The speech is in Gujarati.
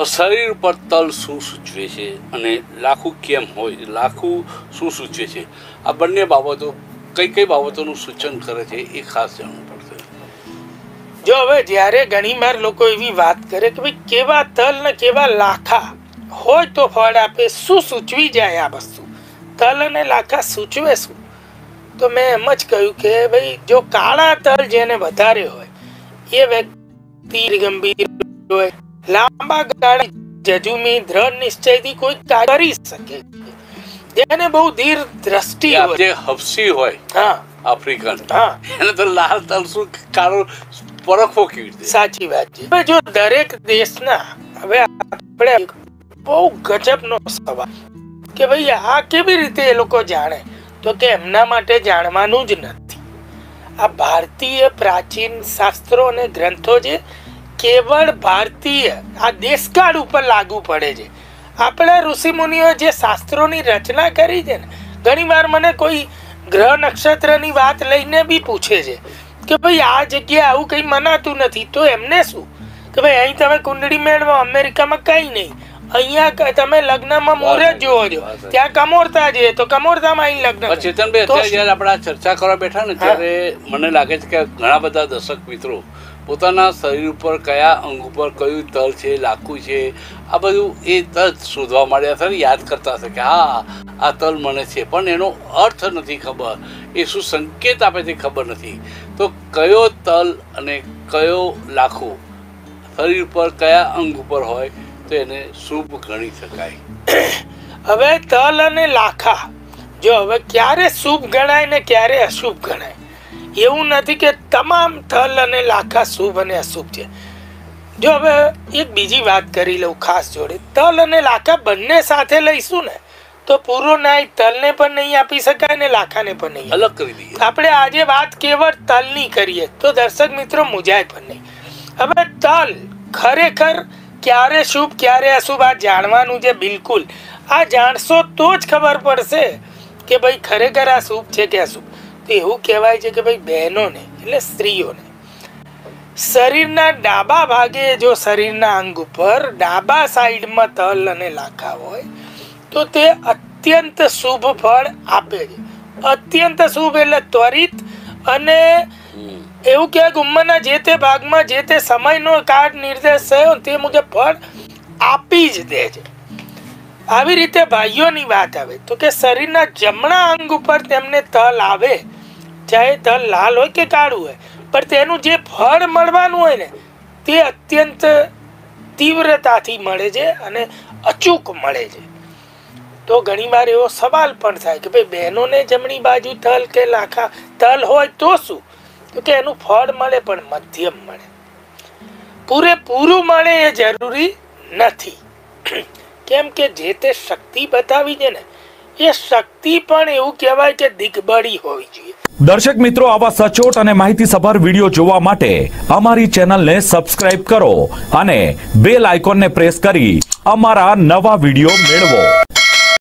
શરીર પર તલ શું સૂચવે છે અને લાખું કેમ હોય, લાખું શું સૂચવે છે, આ બંને બાબતો કઈ કઈ બાબતોનું સૂચન કરે છે એ ખાસ જાણવું પડશે। જો હવે જ્યારે ઘણીવાર લોકો એવી વાત કરે કે ભાઈ કેવા તલ ને કેવા લાખા હોય તો ફળ આપે, શું સૂચવી જાય આ વસ્તુ, તલ અને લાખા સૂચવે શું? તો મેં એમ જ કહ્યું કે ભાઈ જો કાળા તલ જેને વધારે હોય એ વ્યક્તિ ગંભીર હોય, લાંબા ગાળે જજુમી દ્રઢ નિશ્ચયથી કોઈ કાર્ય કરી શકે, જેને બહુ ધીર દ્રષ્ટિ હોય, જે હફસી હોય, હા આફ્રિકન, એને તો લાલ તલ શું કાળો પરખવો કેવી રીતે? સાચી વાત છે। હવે જો દરેક દેશના, હવે આપણે બહુ ગજબનો સવાલ કે ભાઈ આ કેવી રીતે એ લોકો જાણે, તો કે એમના માટે જાણવાનું જ નથી। આ ભારતીય પ્રાચીન શાસ્ત્રો અને ગ્રંથો છે, કેવળ ભારતીય આ દેશકાળ ઉપર લાગુ પડે છે। આપણા ઋષિ મુનિઓ જે શાસ્ત્રોની રચના કરી છે ને, ઘણી વાર મને કોઈ ગ્રહ નક્ષત્રની વાત લઈને બી પૂછે છે કે ભાઈ આ જગ્યાએ આવું કંઈ મનાતું નથી, તો એમને શું કે ભાઈ અહીં તમે કુંડળી મેળવો, અમેરિકામાં કંઈ નહીં, અહીંયા તમે લગ્નમાં મુહૂર્ત જોવો છો, ત્યાં કમોરતા છે તો કમોરતામાં અહીં લગ્ન। ચેતનભાઈ, અત્યારે જયારે આપણે ચર્ચા કરવા બેઠા ને ત્યારે મને લાગે છે કે ઘણા બધા દર્શક મિત્રો પોતાના શરીર ઉપર કયા અંગ ઉપર કયું તલ છે, લાખું છે, આ બધું એ તલ શોધવા માંડ્યા છે, યાદ કરતા હશે કે હા આ તલ મને છે, પણ એનો અર્થ નથી ખબર, એ શું સંકેત આપે છે ખબર નથી। તો કયો તલ અને કયો લાખું શરીર પર કયા અંગ ઉપર હોય તો એને શુભ ગણી શકાય? હવે તલ અને લાખા જો હવે ક્યારે શુભ ગણાય ને ક્યારે અશુભ ગણાય, એવું નથી કે તમામ તલ અને લાખા શુભ અને અશુભ છે। જો હવે એક બીજી વાત કરી લઉં ખાસ જોડે, તલ અને લાખા બંને સાથે લઈશું ને તો પૂરો ન્યાય તલને પણ નહીં આપી શકાય ને લાખાને પણ નહીં, અલગ કરી દઈએ। આપણે આજે વાત કેવળ તલની કરીએ તો દર્શક મિત્રો મુજાય પણ નહીં। હવે તલ ખરેખર ક્યારે શુભ ક્યારે અશુભ આ જાણવાનું છે, બિલકુલ આ જાણશો તો જ ખબર પડશે કે ભાઈ ખરેખર આ શુભ છે કે અશુભ। તો એવું કહેવાય છે કે ભાઈ બહેનોને એટલે સ્ત્રીઓને શરીરના ડાબા ભાગે, જો શરીરના અંગ ઉપર ડાબા સાઈડમાં તલ અને લાખા હોય તો તે અત્યંત શુભ ફળ આપે છે। અત્યંત શુભ એટલે ત્વરિત, અને એવું કહેવાય કે ઉંમરના જે તે ભાગમાં જે તે સમયનો કાળ નિર્દેશ થયો તે મુજબ ફળ આપી જ દે છે। આવી રીતે ભાઈઓની વાત આવે તો કે શરીરના જમણા અંગ ઉપર તેમને તલ આવે, ચાહે તલ લાલ હોય કે કાળું હોય, પણ તેનું જે ફળ મળવાનું હોય ને તે અત્યંત તીવ્રતાથી મળે છે અને અચૂક મળે છે। તો ઘણીવાર એવો સવાલ પણ થાય કે ભાઈ બહેનોને જમણી બાજુ તલ કે લાખા તલ હોય તો શું, તો કે એનું ફળ મળે પણ મધ્યમ મળે, પૂરેપૂરું મળે એ જરૂરી નથી। કેમ કે જે તે શક્તિ બતાવી છે ને એ શક્તિ પણ એવું કહેવાય કે દિગ્બળી હોવી જોઈએ। દર્શક મિત્રો, આવા સચોટ અને માહિતીસભર વિડીયો જોવા માટે અમારી ચેનલને સબસ્ક્રાઇબ કરો અને બેલ આઇકોનને પ્રેસ કરી અમારા નવા વિડીયો મેળવો।